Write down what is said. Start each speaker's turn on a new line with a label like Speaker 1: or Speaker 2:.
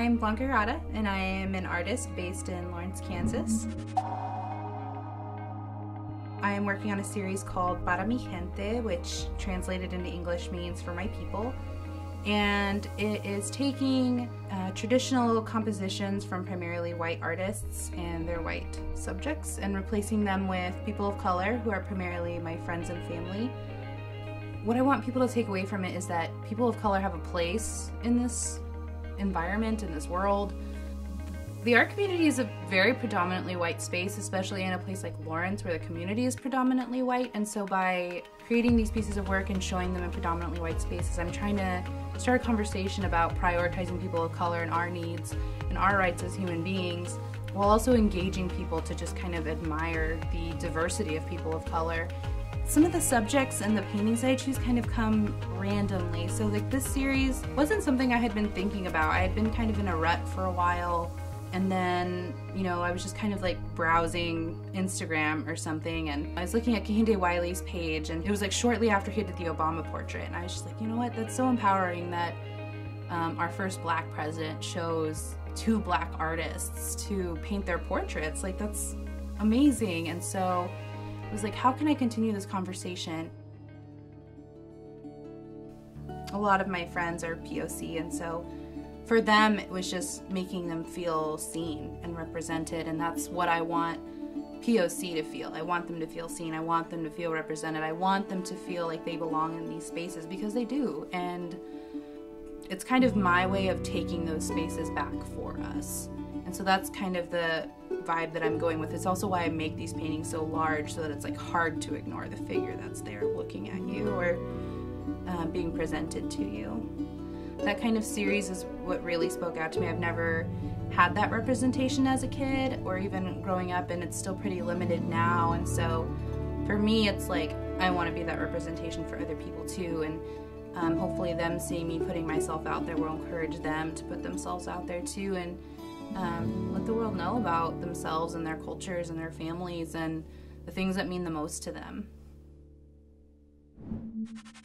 Speaker 1: I'm Blanca Herrada, and I am an artist based in Lawrence, Kansas. I am working on a series called Para Mi Gente, which translated into English means for my people. And it is taking traditional compositions from primarily white artists and their white subjects and replacing them with people of color who are primarily my friends and family. What I want people to take away from it is that people of color have a place in this environment, in this world. The art community is a very predominantly white space, especially in a place like Lawrence where the community is predominantly white, and so by creating these pieces of work and showing them in predominantly white spaces, I'm trying to start a conversation about prioritizing people of color and our needs and our rights as human beings, while also engaging people to just kind of admire the diversity of people of color. Some of the subjects and the paintings I choose kind of come randomly, so like this series wasn't something I had been thinking about. I had been kind of in a rut for a while, and then, you know, I was just kind of like browsing Instagram or something, and I was looking at Kehinde Wiley's page, and it was like shortly after he did the Obama portrait, and I was just like, you know what, that's so empowering that our first black president chose two black artists to paint their portraits. Like, that's amazing. And so I was like, how can I continue this conversation? A lot of my friends are POC, and so for them it was just making them feel seen and represented, and that's what I want POC to feel. I want them to feel seen, I want them to feel represented, I want them to feel like they belong in these spaces, because they do, and it's kind of my way of taking those spaces back for us. And so that's kind of the vibe that I'm going with. It's also why I make these paintings so large, so that it's like hard to ignore the figure that's there looking at you or being presented to you. That kind of series is what really spoke out to me. I've never had that representation as a kid or even growing up, and it's still pretty limited now. And so for me, it's like I want to be that representation for other people too, and hopefully them seeing me putting myself out there will encourage them to put themselves out there too, and let the world know about themselves and their cultures and their families and the things that mean the most to them.